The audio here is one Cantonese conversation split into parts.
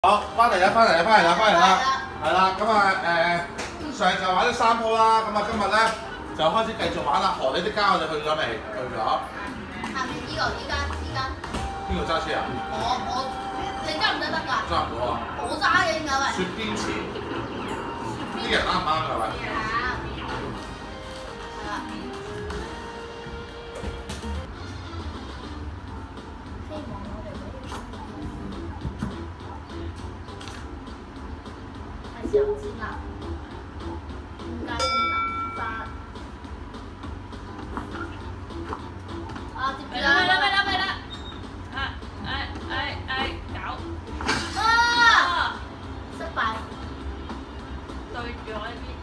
好，翻嚟啦，係啦，咁啊上集玩咗3鋪啦，咁啊今日咧就開始繼續玩啦。荷里的家我哋去咗未？去咗。 下面呢間。 邊個揸車啊？ 你揸唔揸得㗎？ 揸唔到啊！ 我揸嘅點解喂？ 雪邊池，啲人啱唔啱㗎喂？ 係啦。希望我哋係時候先啦。點解咁難揸？啊！接住啦！咪啦！搞！啊！失敗。對住我呢邊。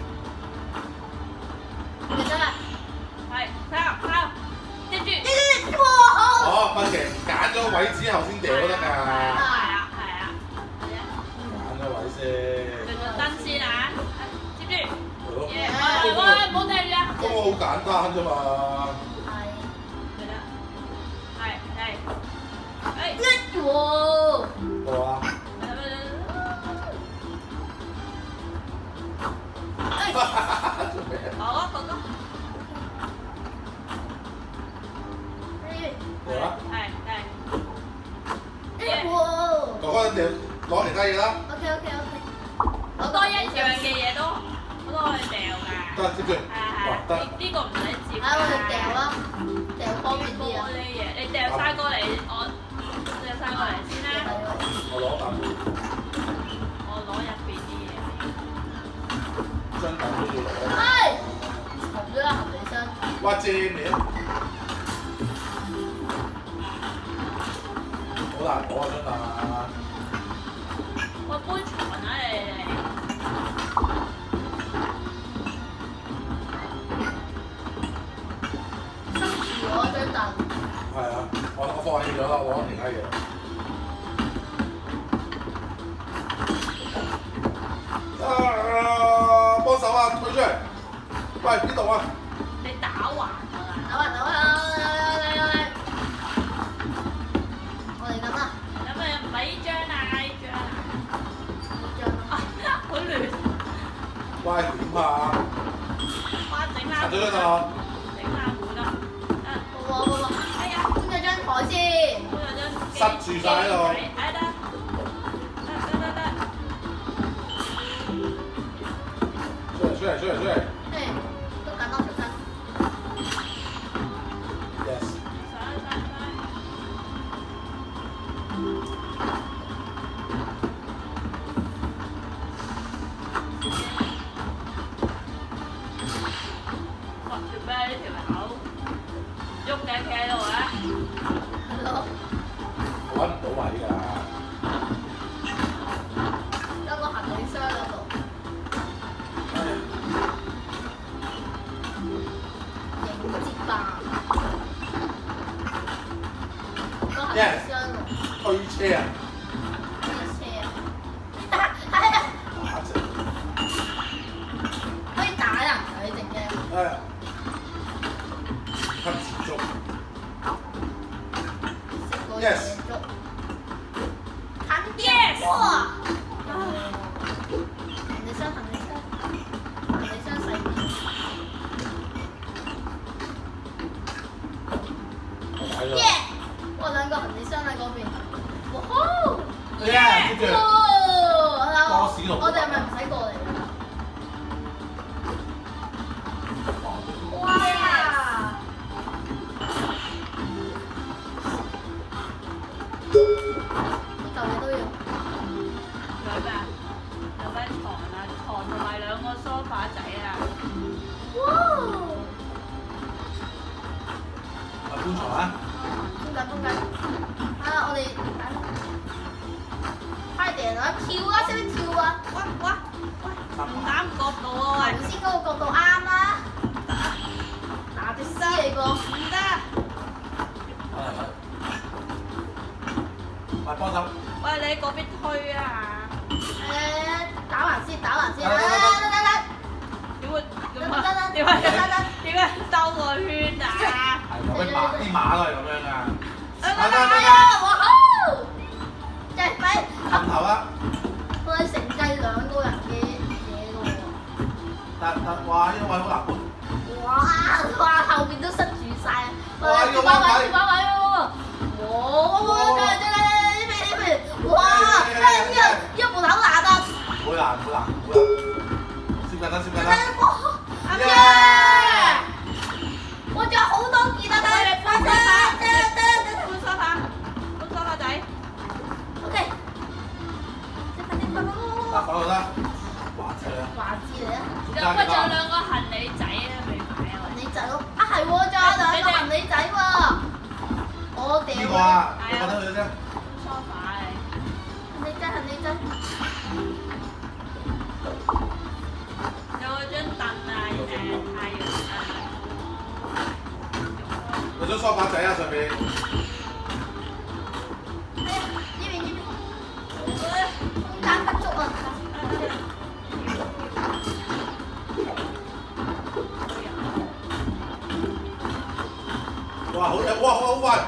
記得啦。係，抄，接住。哇！好。 哦，不其揀咗位之後先掉都得㗎。 係啊。 揀咗位先。 對準燈先啊！接住。 係咯。 喂，唔好掟住啊！ 嗰個好簡單啫嘛。 係啦。係。 哇！ 好啊。做咩啊？ 好啊，哥哥。 嚟啦！ 係。 哥哥掉攞其他嘢啦。 OK。 好多一樣嘅嘢都可以掉㗎。 得，接住。 係。 得。 呢個唔使接。 我哋掉啦，掉方便啲啊。 玻璃嘢，你掉晒過嚟，我掉晒過嚟先啦。 我攞啖。 我攞入邊啲嘢。 張凳都要攞。 係。沉咗啦，行李箱。 哇！正面。好難攞啊張凳啊！ 我搬床啊你。 塞住我張凳。 係啊，我放棄咗啦，我攞其他嘢。幫手啊，推出嚟！喂，邊度啊？ 你打橫㗎啦。 走我哋咁啦。 咁咪唔係呢張啊，呢張啊。好亂。 喂，點啊？ 整下。 行咗張凳啊！ 整下碗啦。 哎呀，搬咗張台先。 塞住晒喺度。 得。 出嚟！ 都緊咯，出身。 Yes。 哇！做咩呢條口喐緊企喺度啊？ 係咯。 揾唔到位㗎。 有個行李箱嗰度。迎接吧。個行李箱喎。 推車啊！打直。 可以打人㗎，你整嘅。 係。吸時粥。Yes。 Yes。 哇！行李箱細啲。耶！哇，兩個行李箱喺嗰邊。哇好！ 接住。 我哋係咪唔使過嚟㗎？哇！呢嚿嘢都要。 有咩啊？有張床啊，床同埋2個梳化仔啊。 哇！ 搬床啊！ 搬緊。啊！我哋快點啊！跳啊！識唔識跳啊？ 哇！唔啱角度喎喂！ 頭先嗰個角度啱啦。拿隻絲嚟個。 唔得。 喂，幫手。 喂，你嗰邊推啊！ 打橫先。 得。 點解兜個圈啊？ 係咁樣啲馬都係咁樣㗎。 哇好！即係快！ 冚頭啦。 我係承繼2個人嘅嘢㗎喎。 但哇，呢個位好難搬。 哇！後邊都塞住晒。 哇！呢個彎位。 位喎。哇！呢邊。哇！呢個門口難啊！ 好難。先緊啦。 耶！我仲有好多件啊！ 搬梳化仔。 OK。 嗱，放落啦。華姐啊。 華智嚟啊！ 仲有2個行李仔啊，未買啊！ 行李仔咯，啊係喎，仲有2個行李仔喎。我掉。 邊個啊？你覺得佢啫？ 梳化嚟。 行李仔。 有嗰張凳啊，太陽啊。 有張梳化仔啊，上邊。 哎呀，呢邊。空間不足啊！ 哇！好快！哇！好快！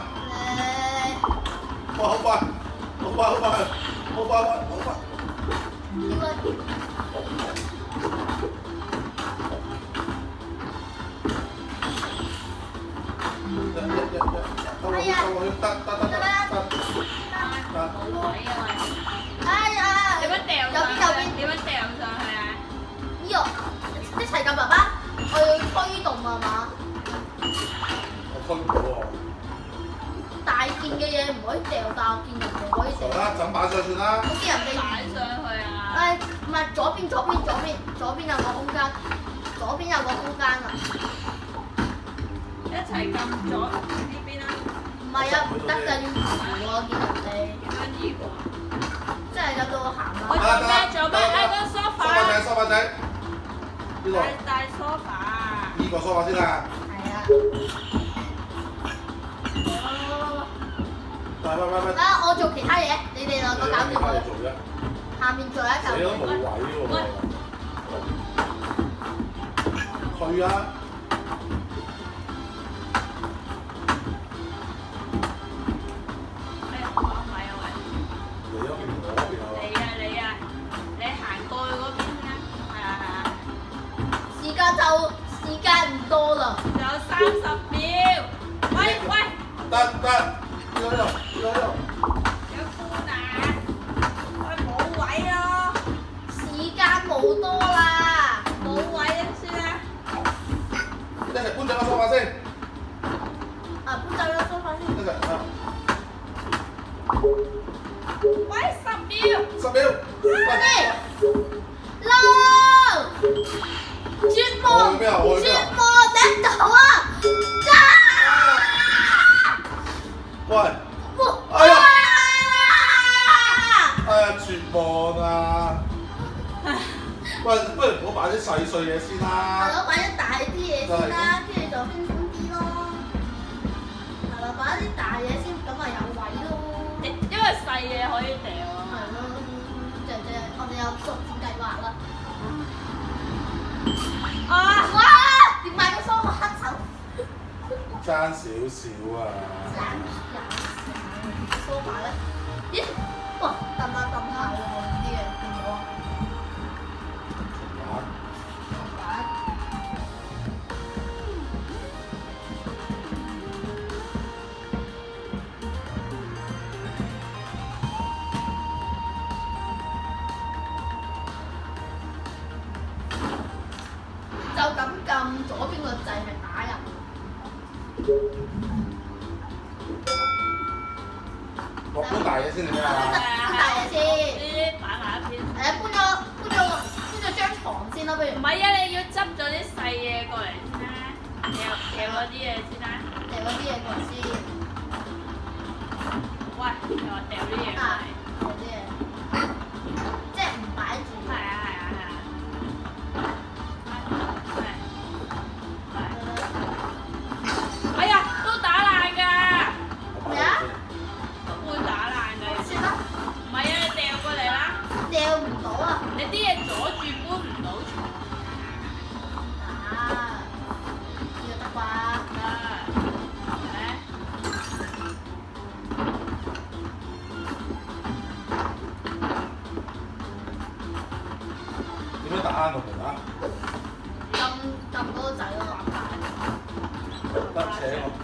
應該。哎呀！ 點樣掉上去啊？ 呢個一齊撳爸爸，我要推動啊嘛。 我推唔到喎。 大件嘅嘢唔可以掉，但我見人哋可以掉。 好啦，就咁擺上去算啦。 我見人哋擺上去啊！ 唔係左邊有個空間，左邊有個空間啊！ 一齊撳咗呢邊啦。 唔係啊，唔得㗎，要移喎，見人哋。 點樣移喎？ 即係有到行我啊！ 做咩？哎，個梳化。 梳化仔。呢個。 大梳化。 呢個梳化先啦。 係啊。 喂。 啊！我做其他嘢，你哋2個搞掂佢。下面仲有一嚿。 你都冇位喎。去啊！ 哎呀，唔係啊喂。 你嗰邊我嗰邊啊？ 你行過去嗰邊先啦。係啊。 時間唔多啦。 仲有30秒。喂。 得。呢度。 有搬啊！喂，冇位咯。 時間冇多啦。 冇位啊，算啦。 一齊搬走個梳化先。 搬走咗梳化先。 一齊啊！ 喂，10秒。 10秒。 絕望頂頭啊！ 喂！哎呀，絕望啊！喂，不如唔好擺啲細碎嘢先啦。 係咯，擺啲大啲嘢先啦，跟住就輕鬆啲咯。係啦，擺啲大嘢先，咁咪有位咯。 因為細嘢可以掉啊。 係咯，我哋有逐漸計劃啦。哇！點解個梳化黑手？ 爭少少啊！ 梳化咧？咦？哇！揼下喎，呢啲嘢見到啊！就咁撳左邊個掣係打入。 落搬大嘢先嚟啊！ 搬大嘢先。 呢啲擺埋一邊。 搬咗張床先啦，不如。 唔係啊，你要執咗啲細嘢過嚟先啦，掉嗰啲嘢先啦。 掉嗰啲嘢過嚟先。 喂，又話掉啲嘢過嚟。 掉啲嘢。即係唔擺住。 係啊。哎呀，都打爛㗎。 咩啊？ 都會打爛㗎。 算啦。 唔係啊，你掉過嚟啦。 掉唔到啊！ 你啲嘢阻住搬唔到床。 呢個得啩？ 得。 誒， 啱同門啊！ 撳嗰個掣咯。 得扯我，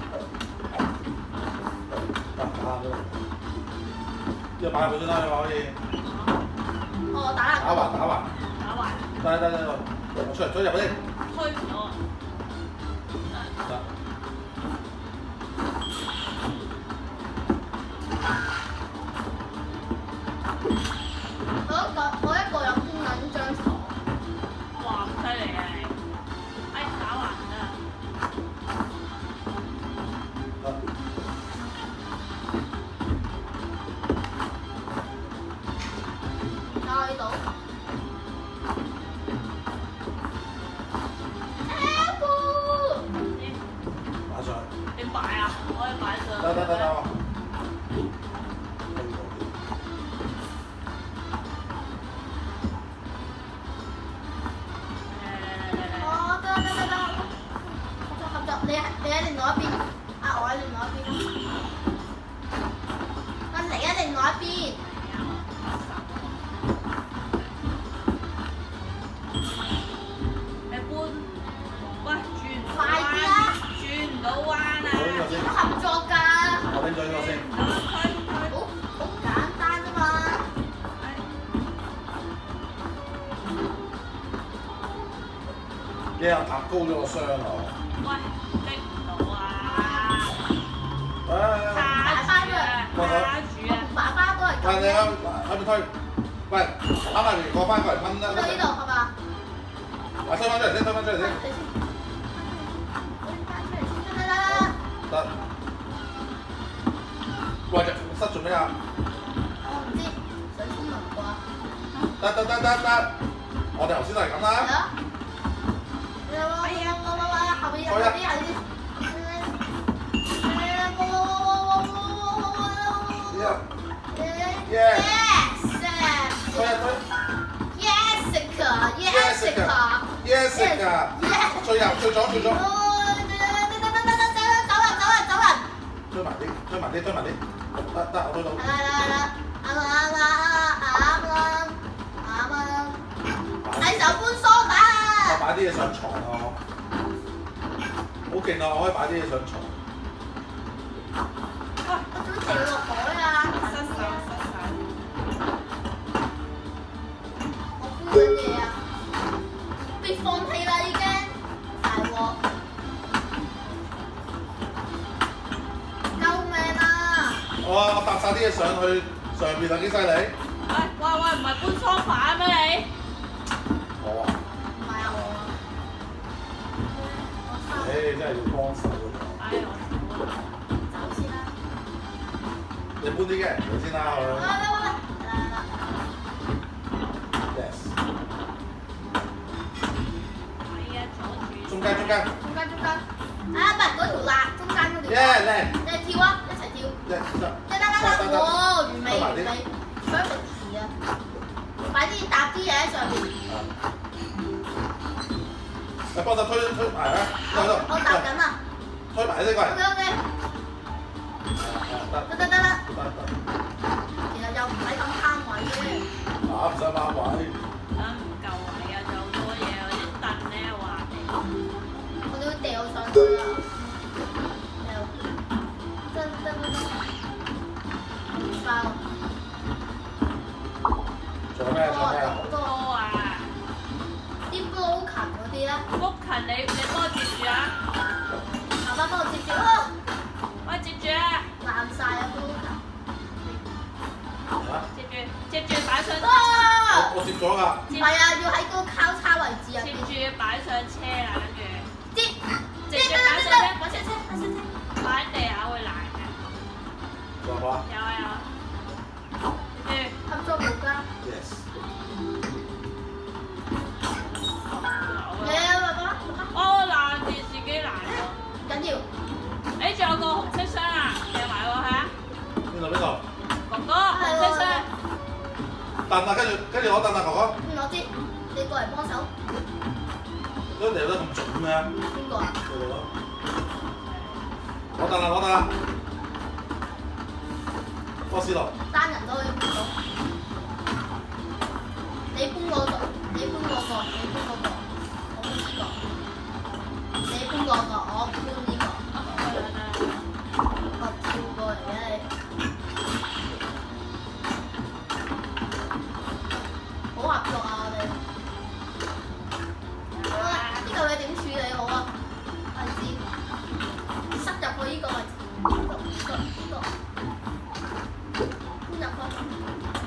得打咗。呢個擺入去先啦，你話可以。 哦，打爛。 打橫。 打橫。 得，我出嚟推入先。 推唔到啊！ 得。 我一個人搬緊張床。 哇，咁犀利啊你！哎，打橫啊！ 拉到。 擺上去。 點擺啊？可以擺上去。 得。 你喺另外一邊，我喺另外一邊。你喺另外一邊。 你搬，喂，轉唔到快啲啦！ 轉唔到彎啊！ 點合作㗎？ 我拎咗呢個先。 好簡單啫嘛。 你又搭高咗個箱喎。 喂，拎唔到啊！ 大班都係卡住啊！ 爸爸都係咁你嘅。 喺邊推？喂，啱埋嚟過翻過嚟噴啦！ 呢度係嘛？ 推翻出嚟先，推翻出嚟先。得。喂，塞做咩啊？ 我唔知，想沖涼啩？ 得，我哋頭先都係咁啦。 係啊。後邊。 Jessica， 最左。 走人！ 推埋啲，得，我推到。 喺手搬梳打啊！ 我擺啲嘢上床啊！好勁啊！我可以擺啲嘢上床。 我點掉落海啊？ 失手。 我搬緊嘢啊！別放棄啦，已經大鑊！救命啊！ 我搭晒啲嘢上去上邊啊！幾犀利！ 喂，唔係搬梳化咩你？ 我啊！ 唔係啊，我啊！ 真係要幫手㗎。 我走先啦！ 你搬啲嘅人先啦， 喂！中間，唔係嗰條罅，中間嗰條。 靚。 你跳啊！一齊跳。得！哇，完美。perfect 啊！快啲搭啲嘢喺上面。 你幫手推埋啊！ 我搭緊啊！ 推埋呢個。 OK。得。其實又唔使咁慳位嘅。 唔使慳位。 唔夠位啊！就好多嘢，嗰啲凳咧滑地。 我哋會掉上去啊！得，唔包。 仲有咩？ 好多啊！ 啲 broken 嗰啲咧。 broken 你幫我接住啊！ 爸爸幫我接住啊！ 喂，接住啊！ 爛曬啊 broken。 接住擺上。 我接咗㗎。 唔係啊，要喺個交叉位置啊。 接住擺上車啦，跟住。 接住擺上車。擺喺地下會爛嘅。 仲有冇啊？ 有。 合作無間。 Yes。 你啊，爸爸。 哦，爛電視機爛咗。 唔緊要。 誒，仲有個紅色箱啊，掟埋喎嚇。 邊度？ 哥哥，紅色箱。 凳啊，跟住攞凳啊，哥哥。 我知，你過嚟幫手。 都掉得咁準咩？ 邊個啊？ 攞凳啦！波士羅。 單人都可以搬到。你搬我個，你合作啊！我哋。呢嚿嘢點處理好啊？位置塞入去呢個位置，呢個搬入去。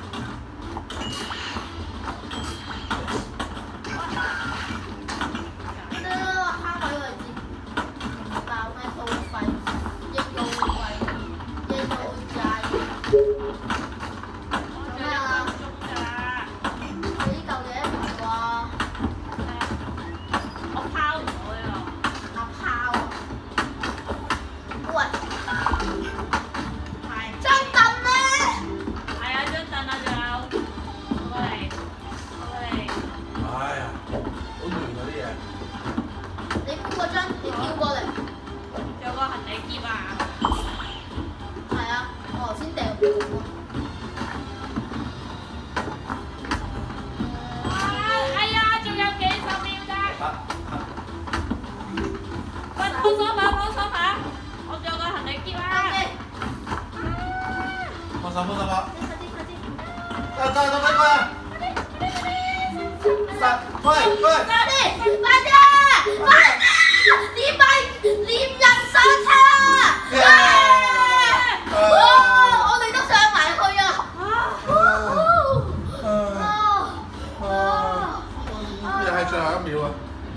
放手吧。得得得，快過快啲！連人上車我哋都上埋去啊！又係最後一秒啊！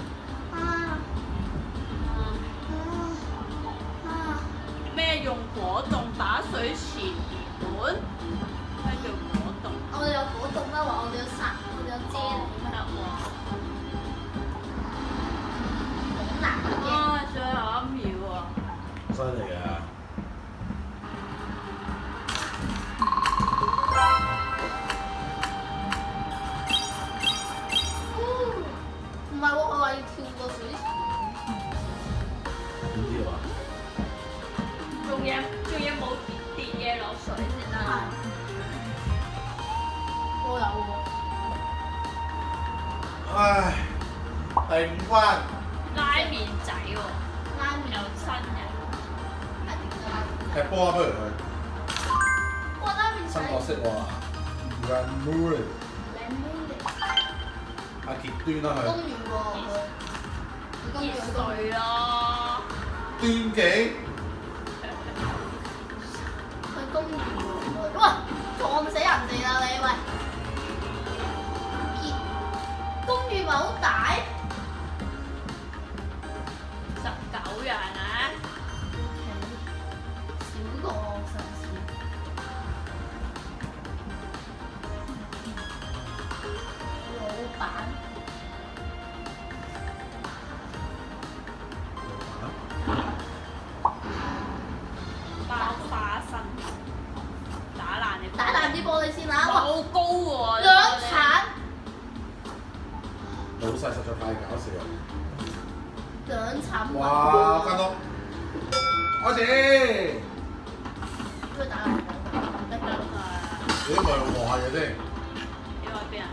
咩用果凍打水前盤？咩叫果凍？ 我哋有果凍啦，話我哋有殺，我哋有啫喱得喎。 好難嘅。 最後一秒啊！ 犀利啊！ 唔係喎，佢話要跳過水池。 點知啊？ 仲有冇跌嘢落水先得啊？ 我有喎。 唉，第五關。 拉麵仔喎， 拉麵有新嘅。 踢波啊，不如去。 哇！拉麵仔。 新角色喎 ，Ramune。阿傑端啦佢。 公園喎佢。 熱水咯。 端幾？ 去公園喎，哇！撞死人哋啦你喂！公園咪好大 19人啊！ 少過上次。老闆。 爆花生， 打爛啲玻璃先啦！ 好高喎！ 兩鏟。 老細實在太搞笑啦！ 兩鏟。 哇！監督，開始。 佢打爛咗，得㗎。 你都咪望下嘢先。 呢個邊啊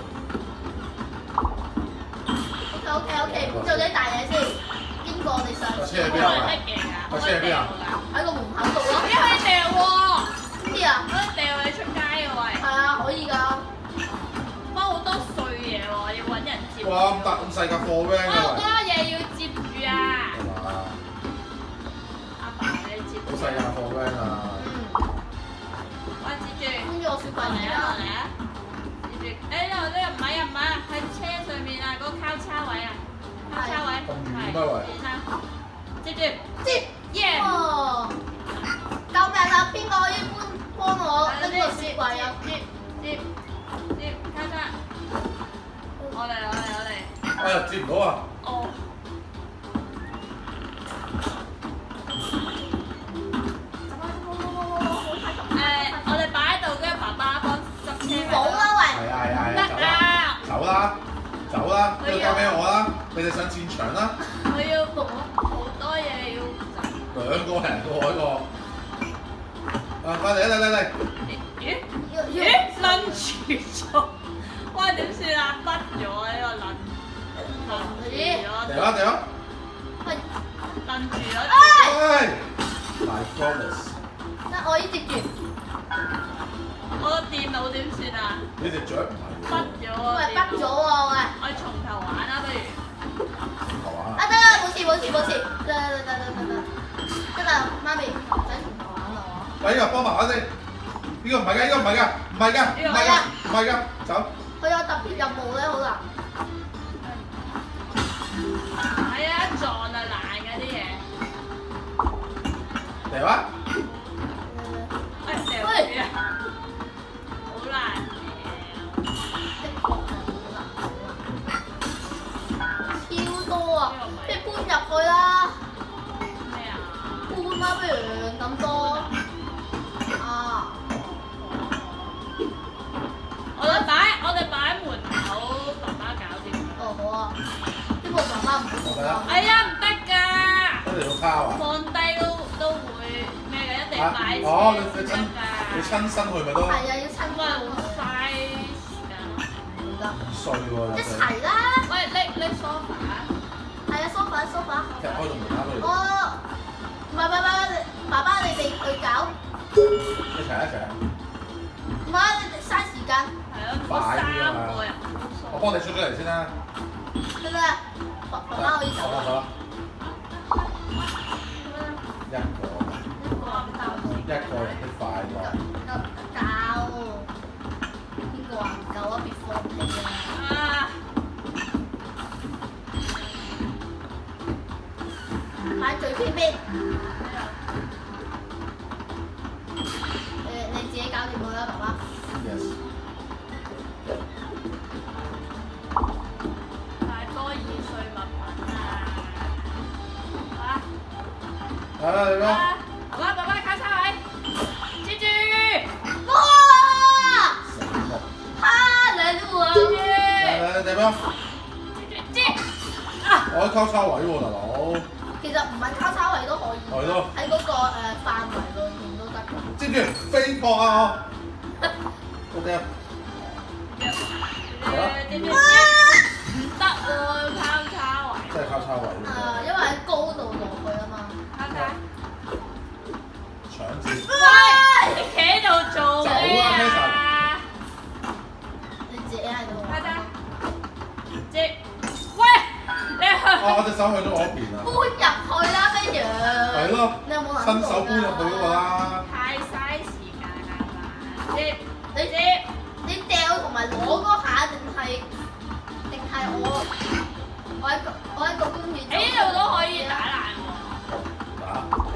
OK，做啲大嘢先，經過我哋上次。 車喺邊啊？車喺邊啊？ 喺個門口度咯。 你可以掉喎。 邊啲啊？ 可以掉你出街嘅喂。 係啊，可以㗎。 包好多碎嘢喎，要揾人接。 哇！咁細架貨 van 好啊！ 多嘢要接住啊！ 係嘛？ 阿爸你接住。 好細架貨 van 啊！ 喂，接住。 跟住我雪櫃嚟啊！ 嚟啦。 嚟啊！接住。誒呢度唔係喺車上面啊，嗰個交叉位啊，交叉位。 咁遠咩位？ 接住。 接。 耶！ 哦！救命啊！邊個可以幫我拎個雪櫃啊？ 接，交叉。我嚟。 哎呀，接唔到啊！ 哦。我哋擺喺度，跟住爸爸幫執車。 冇啦喂！ 係，走啦！呢個交俾我啦，你哋上戰場啦！ 我要好多嘢要走。 兩個人喎呢個。啊，快嚟！ 咦？攆住咗，哇！點算啊？甩咗呢個攆住咗。 掉啊！ 喂， 攆住咗。 哎 ！My goodness！ 得我依接住。 我個電腦點算啊？ 你隻雀唔係畢咗啊！ 喂，畢咗喎喂！ 我哋從頭玩啦，不如。 頭啊！ 啊得啦，冇事，得，得啦，媽咪唔使從頭玩啦我。 喂，呢個幫埋我先，呢個唔係㗎，走。 佢有特別任務咧，好難。 係啊，一撞就爛㗎啲嘢。 嚟啊！ 哎，掉住啊！好難的確係好難，超多啊！即係搬入去啦， 咩啊？ 搬啦，不如咁多啊！ 我哋擺喺門口，爸爸搞掂。 哦好啊，呢個爸爸唔好講。 哎呀，唔得㗎！ 一定要敲啊！ 放低都會咩嘅，一定擺前㗎。 你親身去咪都係啊，要親喂，好嘥時間。 唔得， 衰喎！ 一齊啦！ 喂，你 sofa 啊？ 係啊，sofa。 踢開到門口去。 哦，唔係，爸爸你哋去搞， 一齊。 唔係你哋嘥時間。 係咯，嗰3個人。 我幫你出咗嚟先啦。 得啦，爸爸可以走啦。 一個人的快樂。 教，邊個話唔夠啊？別放棄啊！擺最邊邊。你自己搞掂佢啦，爸爸。 Yes。 太多易碎物品啊！ 嚟啦！ 爸爸交叉位，接住！ 哇！哈利路亞！ 嚟咩？ 接！ 我交叉位喎，大佬。 其實唔係交叉位都可以。 係咯。 喺嗰個範圍裏面都得㗎。 知唔知飛博啊？我哋唔得喎，交叉位。 真係交叉位喎。 因為喺高度落去啊嘛。 交叉。 搶住。 喂！你企喺度做咩啊？ 你自己喺度。 交叉。接。喂！你去。 我隻手去咗我邊啊。 搬入去啦，不如。 係咯。 你有冇諗過？ 親手搬入去嗰個啦。 太嘥時間啦嘛！接。 你掉同埋攞嗰下定係我喺個公園。 呢度都可以打爛喎。 打。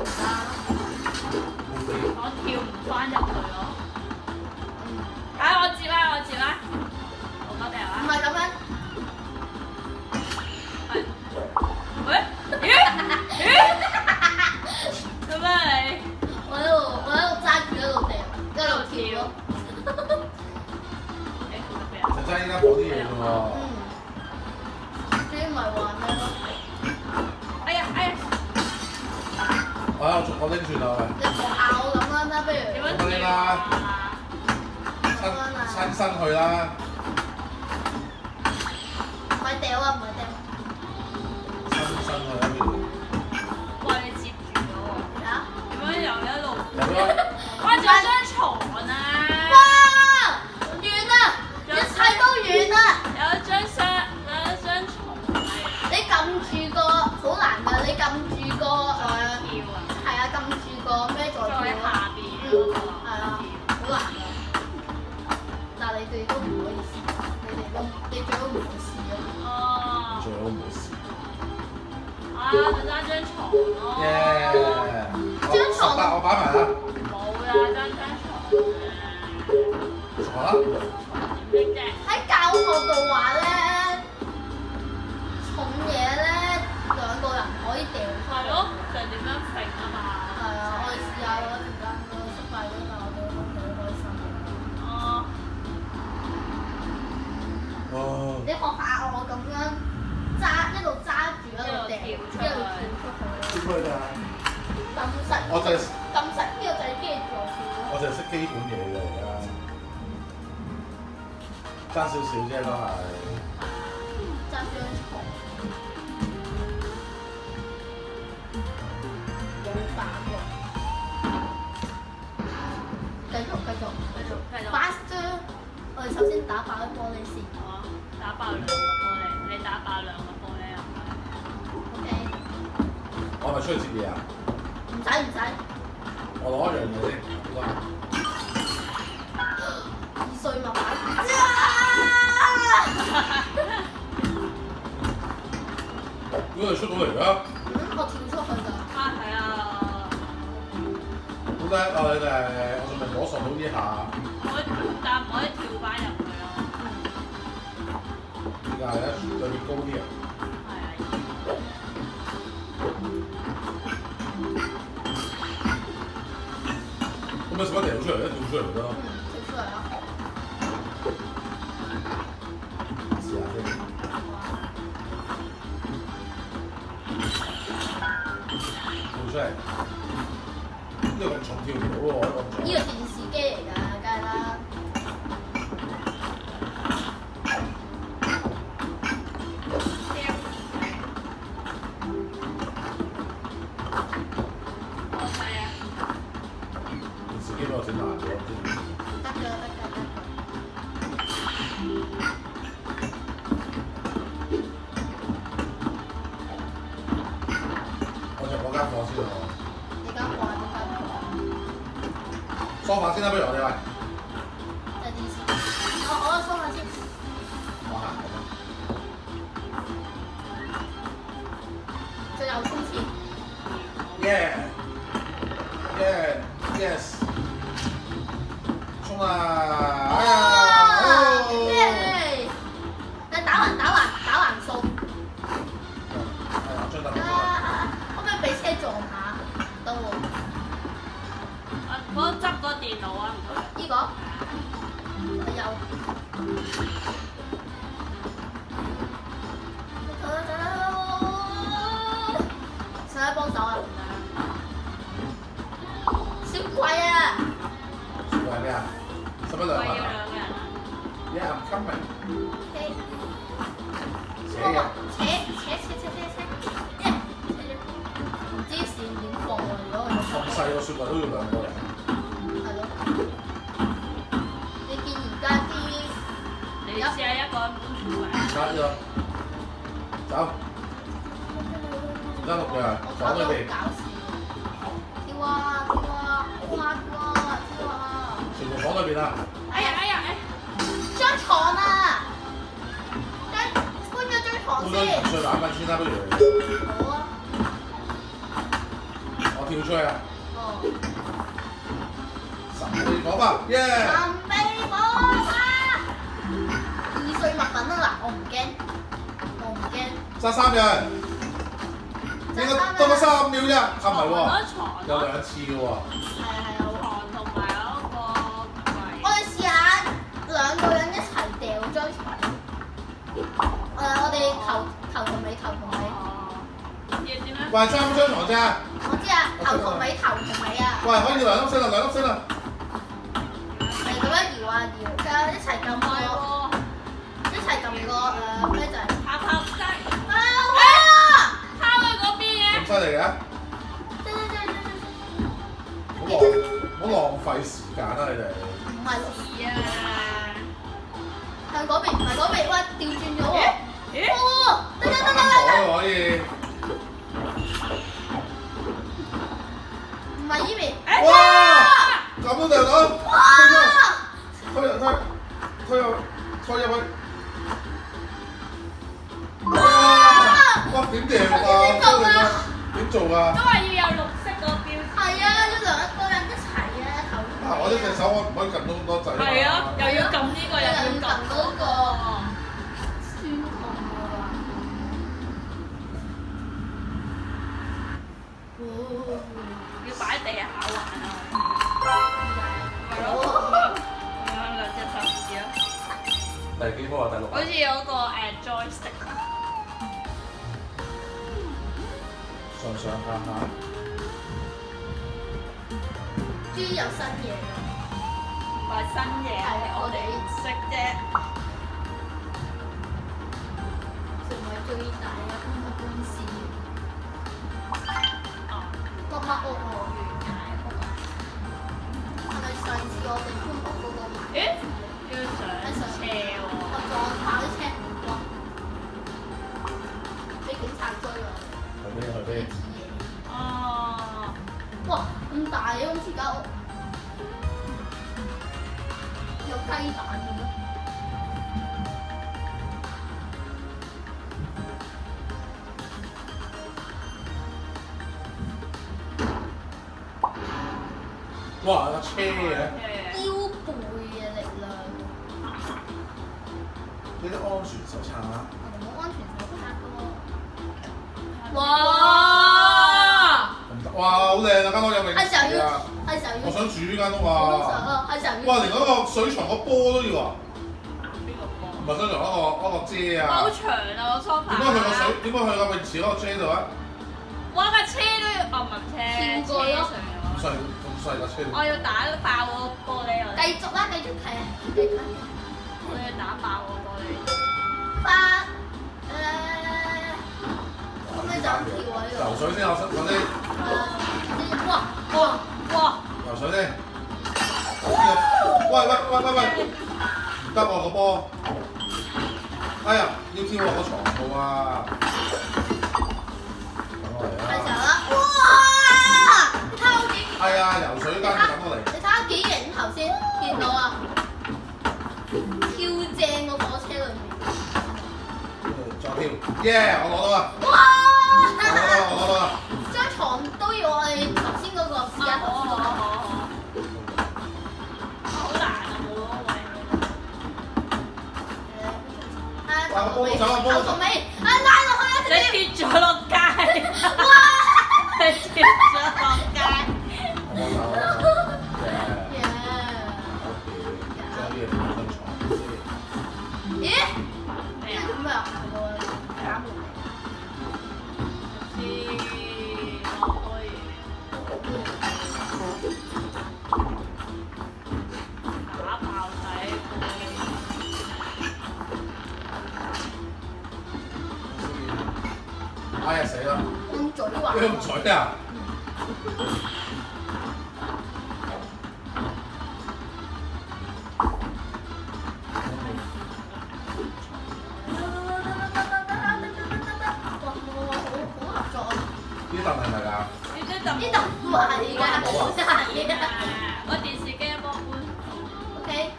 我跳唔翻入去咯。我接啦。我搞掂啦。 唔係咁樣。 喂？做咩你？ 我喺度揸住一路掉，一路跳咯。 陳生依家講啲嘢啫喎。 主要咪話咩咯？ 哎呀！ 我逐個拎住啦，喂。 你學校咁啦，不如。 點樣跳啊？ 親身去啦。 唔係掉啊，唔係掉。 親身去啦，不如。 哇！你接住咗喎。 啊？ 點樣又一路？ 入咗。 哇！仲有張床啊！ 哇！遠啊！越睇都遠啊！ 有一張床。 你撳住個好難㗎，你撳住個係啊，撳住個咩座跳喺下邊嗰個。 係啊，好難㗎。但係你哋都唔可以試，你最好唔好試咯。 哦。 最好唔好試。 啊！就爭張床咯。 耶！ 張床我擺埋啦。 冇啦，爭張床床啦。 點拎啫？ 喺教學度話咧，重嘢咧2個人可以掉翻。 係咯，就點樣揈啊嘛？ 係啊，我哋試下咯，陣間個失敗咗，但我哋都幾開心。 哦。 哦。 你學下我咁樣一路揸住一路掉，一路跳出去。 點去㗎？ 撳實。 我就係撳實呢個掣，跟住做跳咯。 我就係識基本嘢㗎而家。爭少少啫都係。 爭張床。好白喎！繼續。 繼續。 fast 啫。我哋首先打爆啲玻璃先。 好，打爆2個玻璃，你打爆2個玻璃啊 OK。 我係咪出去接嘢啊？ 唔使唔使。 我攞一樣嘢先，好啊。 易碎物品。 如果你出到嚟㗎？ 我跳出去㗎。 啊，係啊。 好叻啊！你哋，我仲未摸索到呢下。 但唔可以跳翻入去咯。 點解咧？對面高啲啊！ 係啊。 咁你使乜掉出嚟咧？跳出嚟咪得咯。 跳出嚟啊！ 試下先。跳出嚟。呢個咁重跳唔到喎， 呢個電視機嚟㗎，梗係啦。 電視機俾我整爛咗先。 得㗎得㗎得㗎。 我入我間房先喎。 你間房係邊間房？ 梳化先啦，不如我哋喂。 就電視。我梳化先。 我行咁啊。 最後衝刺。 Yeah. Yeah. Yes. 衝啊！哎呀！ 耶！你打橫掃。 係啊，張凳。 可唔可以俾車撞下？得喎。 我執個電腦啊，唔該。 呢個？我有。使唔使幫手啊？小貴啊！ 小貴係咩啊？使乜兩我要個啊 2個人。 ？Yeah, I'm coming. 扯扯嘅。 耶！唔知線點放喎？如果我咁細個雪櫃都要2個人。 係咯。你見而家啲你試下一個人搬雪櫃。 得咗。走。唔得錄嘅， 我搞到好房裏邊。 搞笑。跳啊跳啊跳啊跳啊跳啊！ 全部房裏邊啊！ 哎呀！ 張床啊！搬咗張床搬咗先。 2歲版本先啦，不如。 好啊。 我跳出去啊！ 哦。 神秘房吧，耶！ 神秘房啊！易碎物品啊嗱，我唔驚，我唔驚。 爭3樣，應該得3秒啫，啊唔係喎， 床有2次嘅喎。 係啊， 床同埋嗰個櫃。 我哋試下2個人一齊掉張床。我哋頭同尾。 要點咧？ 喂，3張床啫。 我知啊，頭同尾啊。 喂，可以2粒星啦，2粒星啦。 係咁樣搖啊搖，就一齊撳個咩就係炮掣。 啊！ 拋去嗰邊嘅。 咁犀利嘅？唔好浪費時間啦，你哋。 唔係啊！ 向嗰邊，唔係嗰邊，喂，調轉咗喎。 咦？ 哦，得。 可以。 唔係依邊。 哇！咁都掉到。 哇！ 推入去。哇！點掉啊？點做啊？ 都話要有綠色個標誌。 係啊，要2個人一齊啊，頭。 我呢隻手我唔可以撳到咁多掣。 係啊，又要撳呢個，又要撳嗰個。 酸痛啊！ 要擺地下玩啊！係咯，兩隻手指咯。 第幾波啊？第6。 好似有個joystick。 上下。 終於有新嘢啦！ 話新嘢，我哋唔識啫。 成為最大嘅公司。乜屋喎？懸崖屋啊！係咪上次我哋搬屋嗰個哇！架車嘅， 腰背嘅力量， 呢啲安全手冊啊！ 我哋冇安全手冊㗎喎。 哇！ 哇！好靚啊！間屋有泳係時候要池啊！ 係時候要我想住呢間屋係啊！ 時候要哇！連嗰個水床個波都要啊！ 邊個波？ 唔係水床嗰個遮啊！ 好長啊個梳化。 點解去個水？點解去個泳池嗰個遮度啊？ 哇！架車都要唔係車， 跳過咯車上咁細架車。 我要打爆個玻璃我。 繼續啦，繼續係啊，繼續啦。 我要打爆個玻璃。 發咁你就跳喺度。 游水先，我先。 哇哇哇！ 游水先。喂！唔得喎個波！哎呀，要跳落個床度啊！等我嚟係時啊！ 候啦！哇！你睇我幾係啊，游水間等我嚟。 你睇下幾型頭先見到啊！跳正個火車裏面。 再跳，耶！我攞到啦！ 哇！ 我攞到啦！ 張床都要我哋頭先嗰個試下頭先嗰個。 好難啊！冇嗰個位。 頭尾，拉落去啊！ 你跌咗落街。 哇！ 你跌咗落街。 咦？呢個做咩啊？假門嚟。 打爆仔哎呀死啦！ 用嘴話。 你用嘴啊？呢凳係咪㗎？ 呢度唔係㗎，冇真係㗎。 我電視機一幫搬。 OK。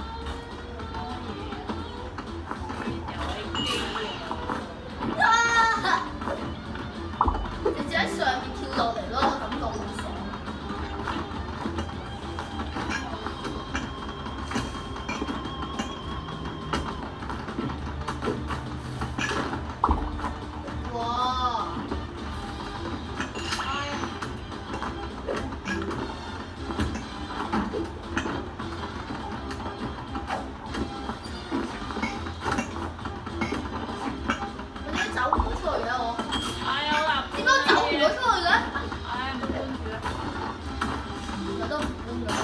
啊！你只喺上面跳落嚟咯，感覺好爽。哇！走唔到出去嘅我，點解走唔到出去嘅？ 唉，冇搬住啦。 我都唔搬咗。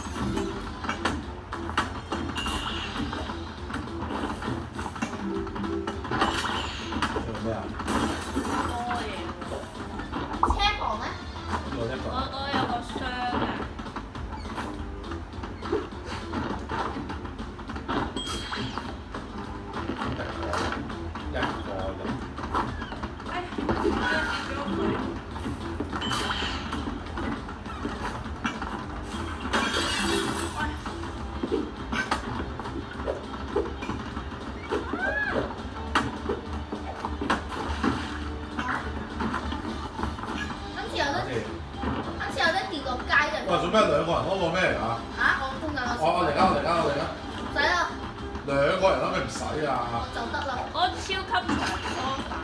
做咩啊？ 多嘢喎。 車房咧？ 我一個。 我有個箱啊。 一個人。 哎，跌咗佢。 今次有得跌落街嘅。 喂，做咩兩個人嗰個咩嚟㗎？ 啊！我通緊我嚟緊。 唔使啦， 兩個人都唔使啊！ 就得啦。 我超級長梳化。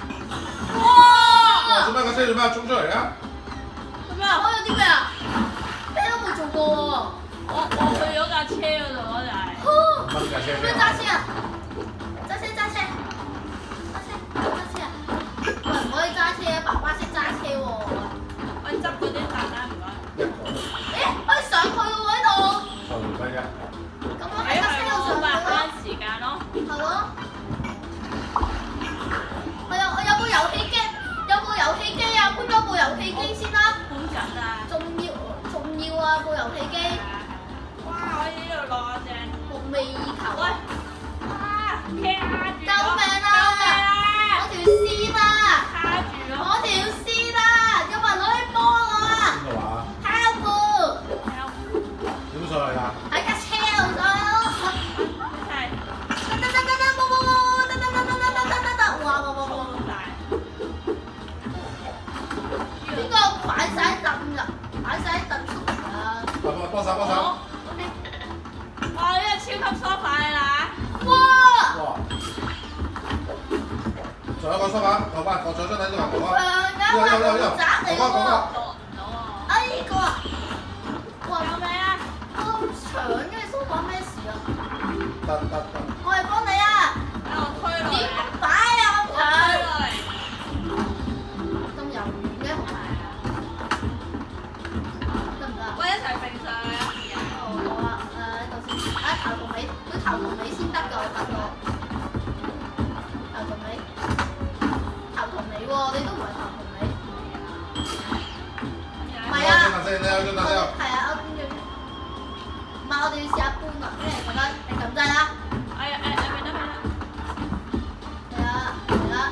哇！做咩架車做咩衝出嚟嘅？ 做咩啊？ 我有啲咩啊？咩都冇做過喎。 我去咗架車嗰度咯，就係。 乜架車咩揸車啊？揸車啊！喂，唔可以揸車啊！爸爸識揸車喎。 我執嗰啲蛋蛋唔該。 一個。 誒，可以上去喎喺度。 就唔得一。 咁我喺架車度上去慳咯。 時間咯。 係咯。我有部遊戲機，啊！搬咗部遊戲機先啦。 搬緊啊！ 仲要啊！部遊戲機。 哇！我呢度落正。 夢寐以求。 喂！啊！卡住！ 救命啊！我條線啊！ 卡住咯！ 我條線啊！有冇人可以幫我啊邊個話？ ？Help！ 點上去㗎？ 喺架車度上咯。 係。 得，冇，得，哇！邊個擺晒凳㗎？擺晒凳出嚟啊！ 仲有個梳化，頭髮我仲有張凳呢個， 長㗎，我係宅嚟喎。 落唔到啊！ 哎呢個啊，哇有未啊？ 咁長嘅梳化咩事啊？ 得， 我嚟幫你啊！ 俾我推落點嚟。 擺啊咁推長？ 落嚟。 咁柔軟嘅， 係啊。 得唔得啊？ 喂，一齊揈上去啊！ 好啊，呢度先，頭同尾，佢頭同尾先得㗎，我發覺。頭同尾，頭同尾喎，你都唔係頭同尾。唔係啊，係啊，我邊咗？唔係，我哋要試下搬啊，因為覺得你撳掣啦。 哎呀，明啦。 係啊，嚟啦。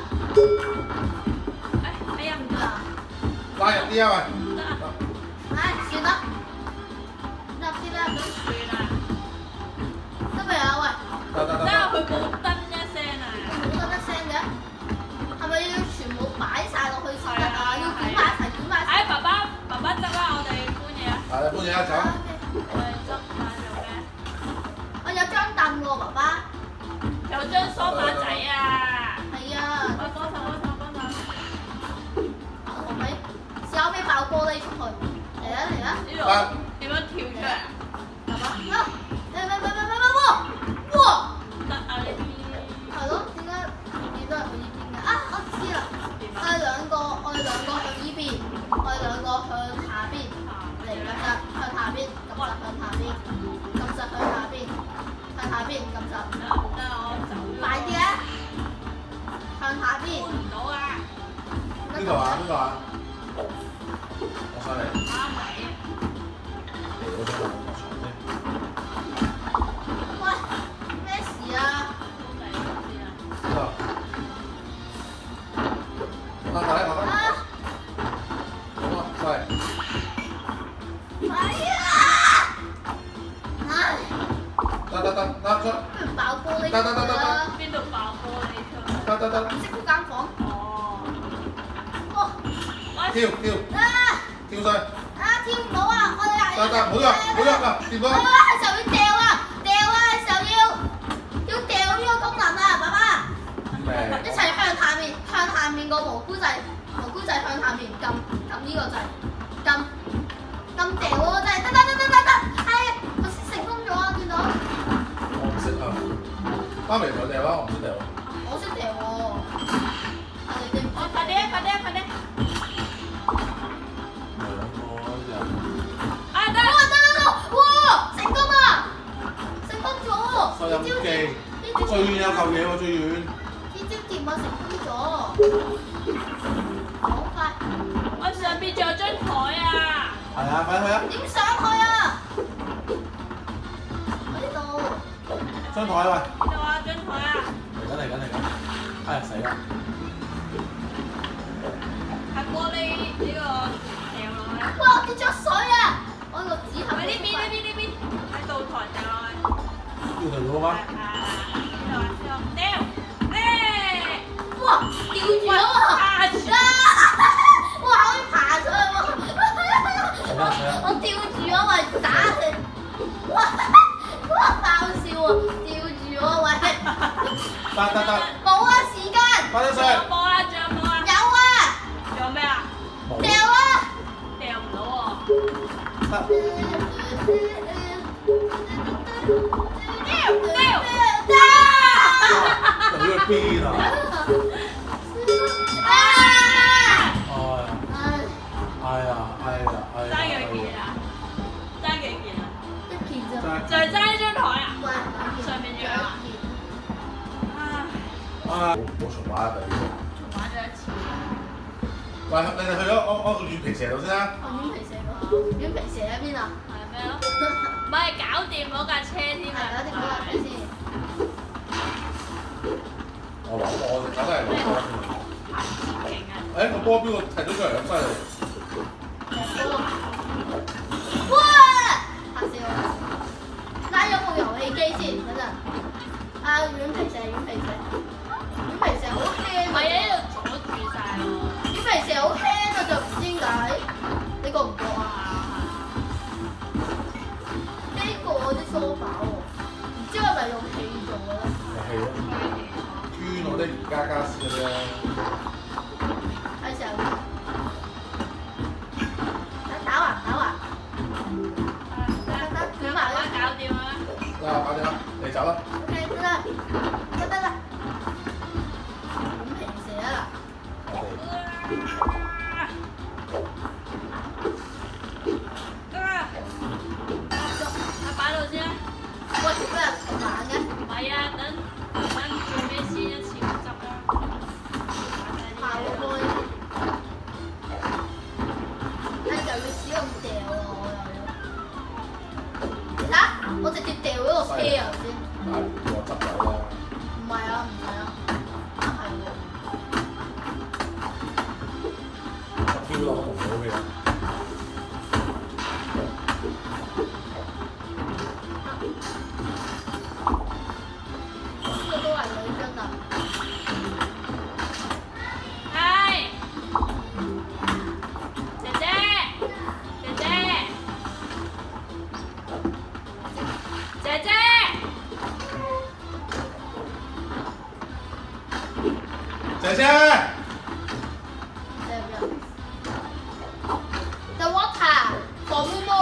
哎呀，唔得啊！ 拉入啲啊喂。 唔得啊！ 唉，算啦，入先啦，咁算啦。 得未啊？喂， 得。 真係佢冇噔一聲啊！ 冇得一聲嘅，係咪要全部擺晒落去先得啊？要捲埋一齊，捲埋一齊。 哎，爸爸執啦，我哋搬嘢啊！ 係啦，搬嘢啦，走。 我哋執下做咩？ 我有張凳喎，爸爸。 有張梳化仔啊！ 係啊， 我幫手。 我同你試下可唔可以爆玻璃出去？嚟啊！ 呢度點樣跳出嚟啊？ 係嘛？哇！ 得啊呢啲。 係咯，點解你都係去呢邊嘅？啊，我知啦，我哋兩個向呢邊，我哋兩個向下邊嚟㗎咋，向下邊，撳實向下邊，撳實向下邊，向下邊撳實。 得我走咗。 快啲啊！向下邊。 搬唔到啊！ 邊度啊？我上嚟。 啱位。 我想落床先。 喂，咩事啊？ 呢度。我睇。 啊！ 好啊，上嚟。 係啊！唉， 得，出。 不如爆玻璃得啦！ 邊度爆玻璃出？ 得。 唔識嗰間房。 哦。 哦。 跳上去。 跳唔到啊！我哋係。 得，唔好喐㗎，掂到。 係時候要掉啊！係時候要掉呢個功能啊，爸爸！一齊向下面個蘑菇仔向下面撳呢個掣，撳掉嗰個掣，得，係，我先成功咗啊！見到。 我唔識啊，媽咪佢掉啦，我唔識掉。 我識掉喎，你哋唔識。 快啲！啊得！ 哇！成功啊！成功咗！ 收音機，最遠有嚿嘢喎，最遠。 呢招掂啊，成功咗！好快！ 我上邊仲有張台啊！ 係啊，快去啊！ 點上去啊？我呢度。 張台喂。 呢度啊，張台啊！ 嚟緊！哎呀死啦！ 係玻璃呢個掉落去。 哇！跌咗水啊！我個紙盒。 喺呢邊，喺灶台掉落去。 呢度咗嗎？ 呢度掉！ 哇！吊住咗喎！ 爬住！ 哇！可以爬上去喎！我吊住咗喂，打佢！哇！爆笑啊！吊住咗喂！ 得。 冇啊！時間。 快啲上。 仲有冇啊？ 有啊！ 仲有咩啊？ 掉啊！ 掉唔到喎。掉！ 掉咗去邊啊？ 爭幾件啊？ 一件咋？ 就係爭呢張台啊！ 喂， 上面仲有啊？ 冇重玩啊！ 重玩咗一次。 喂，你哋去咗我軟皮蛇度先啦。 軟皮蛇喺邊啊？ 係咩咯？唔係搞掂嗰架車添啊！ 係啊，啲嗰架車先。 我搞得係攞波先。 勁啊！ 個波邊個踢咗出嚟咁犀利？ 哇！嚇死我！拉咗部遊戲機先，等陣。軟皮蛇好輕。 唔係啊！呢度阻住曬咯。 軟皮蛇好輕啊，就唔知點解。你覺唔覺啊？呢個啲梳化喎，唔知係咪用氣做嘅咧？ 係咯。捐我的宜家家私嗰啲啦。 睇時候打橫，舉埋啦， 搞掂啦。 得啦，搞掂啦，你走啦。 OK，得啦，咁平時啊嗱。 擺度先啦。 喂，做咩咁慢嘅？ 唔係啊，等最尾先一次過執啦。 爆開，又要使用掉喎，我直接掉咗個車啊先。 但係我執走啦。 唔係啊，係喎。 飄落個紅帽嘅。 呢個都係女真啊。 係。姐姐。 姐姐。 The water， 黃妹妹。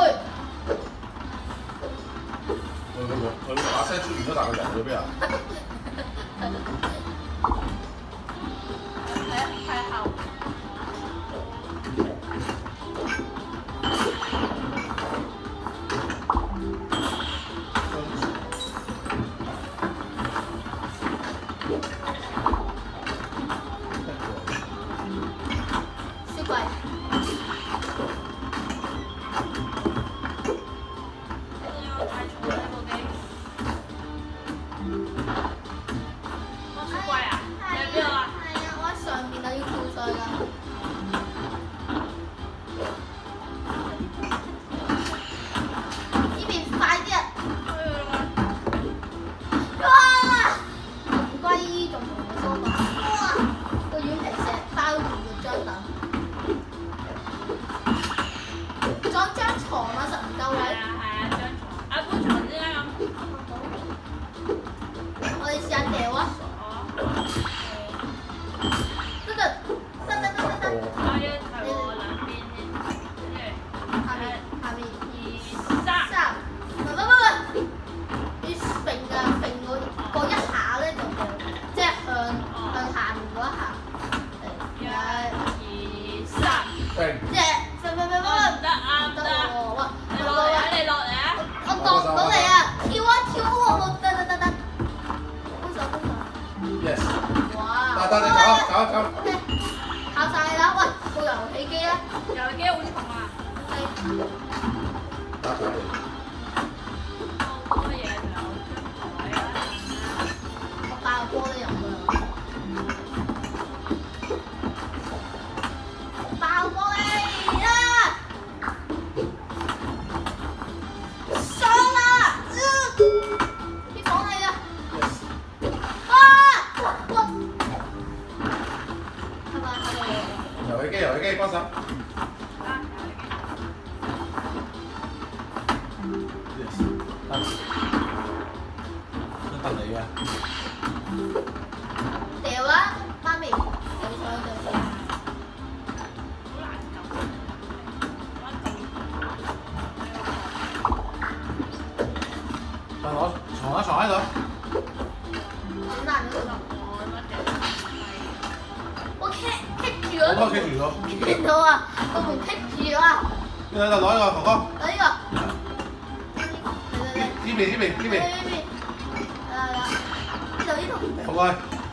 佢把聲出現咗，但係佢人去邊啊？ 係後。 雪櫃。 太重啦部機。我雪櫃啊？你喺邊度啊？ 係啊，我喺上面啊，要跳上㗎。呢邊快啲啊！哇！唔歸仲同我梳化。哇！個軟皮石包住個張凳。裝張床啊，實唔夠位。 係啊，張床。搬床先啦咁。 我哋試下掉啊！得。 我要睇我兩邊先， 下面 2、3。 唔，要揈㗎，揈嗰一下咧就掉，即係向下面嗰一下。 1、2、3。 定。 即係揈， 唔得啊，唔得。 哇！ 你落嚟啊！你落嚟啊！ 我當唔到你啊！跳啊！我得。幫手。 Yes。 哇！ 得，你走。 OK， 考晒啦！喂，部遊戲機咧？ 遊戲機好重啊！ OK， 打佢哋。 冇乜嘢就有位啦。 我爆波都入㗎。爆波嚟啦！上啦！啲房嚟啊！ Yes。 哇！係咪？ 遊戲機幫手。Yes。得。得你嘅。 掉啦，媽咪，掉上去。 好難撳。 但我床喺度。 好難嗰個。我棘住咗。 好多棘住咗。 見到啊，個門棘住咗啊！ 攞呢個哥哥。 攞呢個。 呢邊。 呢邊。呢度。 好乖。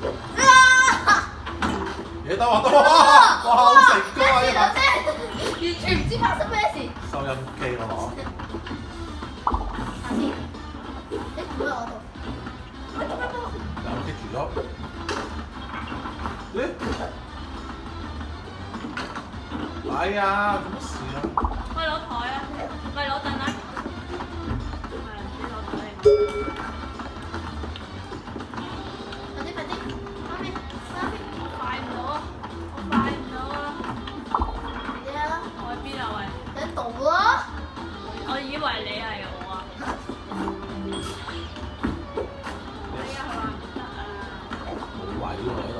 嘢得啊！哇，好成功啊！呢把。 完全唔知發生咩事。 收音機我攞。 下先，你唔好喺我度。 又棘住咗。咦？哎呀，做乜事啊？ 喂，攞台啊！喂，攞凳啊！係，你攞台。 快啲，媽咪。 我快唔到啊！ 嘢啦， 我喺邊啊？喂！ 喺度咯。 我以為你係我啊！哎呀，係嘛？唔得啊！ 冇位喎。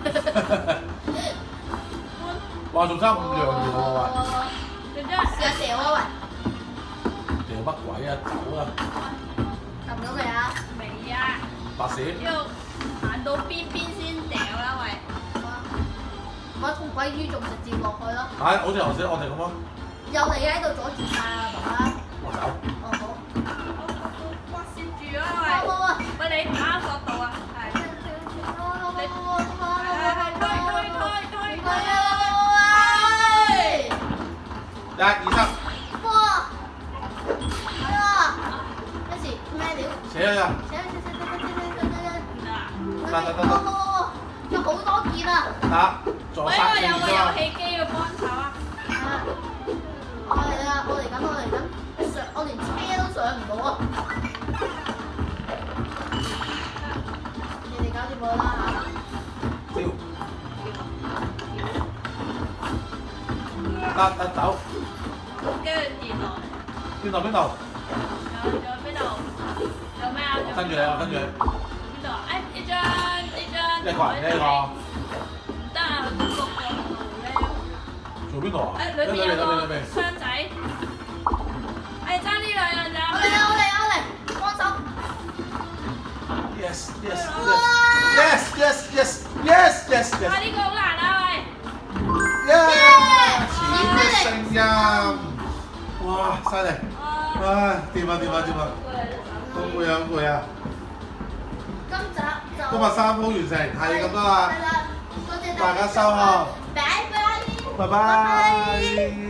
哇，仲差5樣嘢喎喂！ 你真試下掉啊喂！ 掉乜鬼啊？走啊！ 撳到未啊？ 未啊？ 白閃。 要行到邊先掉啦喂！ 我同鬼魚仲直接落去咯。 係，好似頭先我哋咁咯。 有你喺度阻住晒啊，爸爸。 我走。 哦好。 哇！攝住啊喂！ 喂！ 喂你唔啱角度啊！係。 1、2、3。 哇！哎呀！咩事？咩料？ 扯啊！ 得！有好多件啊！ 打，左殺喂， 右有個遊戲機要幫手啊！ 我嚟啦！我嚟緊！上我連車都上唔到啊！你哋搞掂我啦嚇！得走。 跟住跌落嚟。 邊度？ 有邊度？有咩啊？ 跟住你啊！跟住你。 邊度啊？誒呢張一個人呢個。 唔得啊！佢嗰個角度咧。 做邊度啊？ 誒裏邊有個箱仔。誒爭呢兩樣咋？ 我嚟！幫手！ Yes. 哇！呢個好難啊喂！ 錢的聲音。哇！犀利！唉，掂啊！好攰啊！ 今日 3鋪完成，係咁多啦。 係啦，多謝大家收看。 拜拜。 拜拜。